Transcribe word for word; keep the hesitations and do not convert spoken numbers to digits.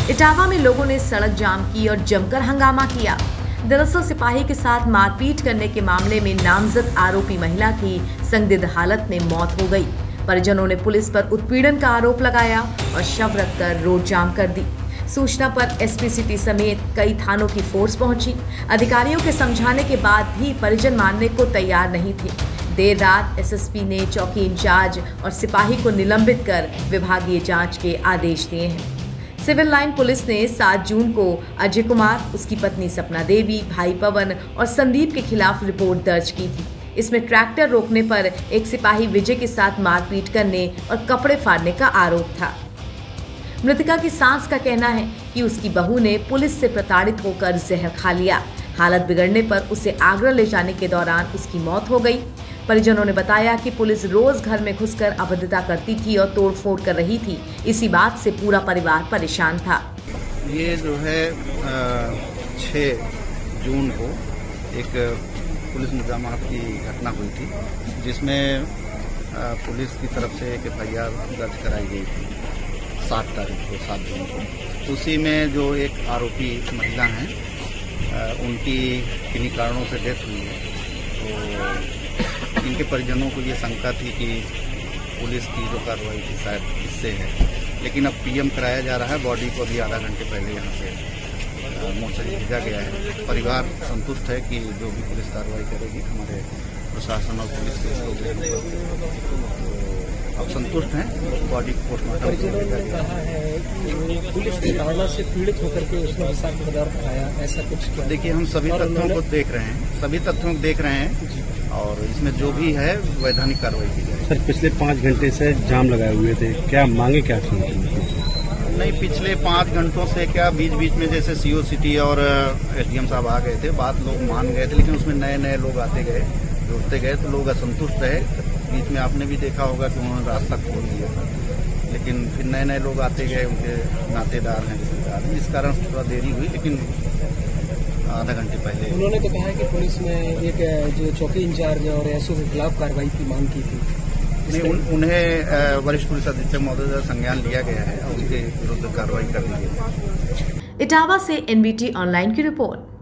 इटावा में लोगों ने सड़क जाम की और जमकर हंगामा किया। दरअसल सिपाही के साथ मारपीट करने के मामले में नामजद आरोपी महिला की संदिग्ध हालत में मौत हो गई। परिजनों ने पुलिस पर उत्पीड़न का आरोप लगाया और शव रखकर रोड जाम कर दी। सूचना पर एसपी सिटी समेत कई थानों की फोर्स पहुंची। अधिकारियों के समझाने के बाद भी परिजन मानने को तैयार नहीं थे। देर रात एसएसपी ने चौकी इंचार्ज और सिपाही को निलंबित कर विभागीय जांच के आदेश दिए हैं। सिविल लाइन पुलिस ने सात जून को अजय कुमार, उसकी पत्नी सपना देवी, भाई पवन और संदीप के खिलाफ रिपोर्ट दर्ज की थी। इसमें ट्रैक्टर रोकने पर एक सिपाही विजय के साथ मारपीट करने और कपड़े फाड़ने का आरोप था। मृतका की सास का कहना है कि उसकी बहू ने पुलिस से प्रताड़ित होकर जहर खा लिया। हालत बिगड़ने पर उसे आगरा ले जाने के दौरान उसकी मौत हो गई। परिजनों ने बताया कि पुलिस रोज घर में घुसकर अभद्रता करती थी और तोड़फोड़ कर रही थी। इसी बात से पूरा परिवार परेशान था। ये जो है छह जून को एक पुलिस मुजामहत की घटना हुई थी, जिसमें पुलिस की तरफ से एक एफ आई आर दर्ज कराई गई थी सात तारीख को सात जून को। उसी में जो एक आरोपी महिला हैं, उनकी किन्हीं कारणों से डेथ हुई है। तो इनके परिजनों को ये शंका थी कि पुलिस की जो कार्रवाई थी शायद इससे है, लेकिन अब पीएम कराया जा रहा है। बॉडी को भी आधा घंटे पहले यहाँ से मोर्चरी भेजा गया है। परिवार संतुष्ट है कि जो भी पुलिस कार्रवाई करेगी हमारे प्रशासन और पुलिस के लोग अब संतुष्ट हैं। बॉडी पोस्टमार्टम भेजा गया है। पुलिस की धारणा से पीड़ित होकर के उसने विषाक्त पदार्थ खाया, ऐसा कुछ? देखिए, हम सभी तथ्यों को देख रहे हैं सभी तथ्यों को देख रहे हैं और इसमें जो भी है वैधानिक कार्रवाई की जाए। सर, पिछले पाँच घंटे से जाम लगाए हुए थे, क्या मांगे क्या थी? नहीं, पिछले पाँच घंटों से क्या बीच बीच में जैसे सीओ सिटी और एसडीएम साहब आ गए थे, बात लोग मान गए थे, लेकिन उसमें नए नए लोग आते गए, जुड़ते गए, तो लोग असंतुष्ट रहे। बीच में आपने भी देखा होगा कि उन्होंने रास्ता खोल दिया था, लेकिन फिर नए नए लोग आते गए, उनके नातेदार हैं, रिश्तेदार हैं, इस कारण थोड़ा देरी हुई। लेकिन आधा घंटे पहले उन्होंने तो कहा है कि पुलिस ने एक जो चौकी इंचार्ज और एसओ के खिलाफ कार्रवाई की मांग की थी। नहीं, उन, उन्हें वरिष्ठ पुलिस अधीक्षक महोदय का संज्ञान लिया गया है और उनके विरुद्ध कार्रवाई कर दी गई है। इटावा से एनबीटी ऑनलाइन की रिपोर्ट।